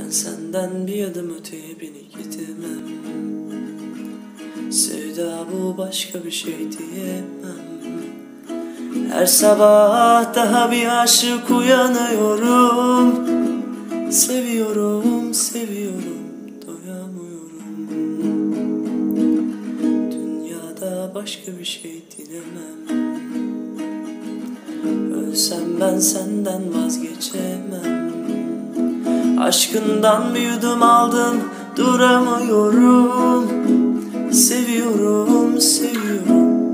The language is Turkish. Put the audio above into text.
Ben senden bir adım öteye beni gidemem. Sevda bu, başka bir şey diyemem. Her sabah daha bir aşık uyanıyorum. Seviyorum, seviyorum, doyamıyorum. Dünyada başka bir şey dilemem. Ölsem ben senden vazgeçemem. Aşkından bir yudum aldım, duramıyorum. Seviyorum, seviyorum,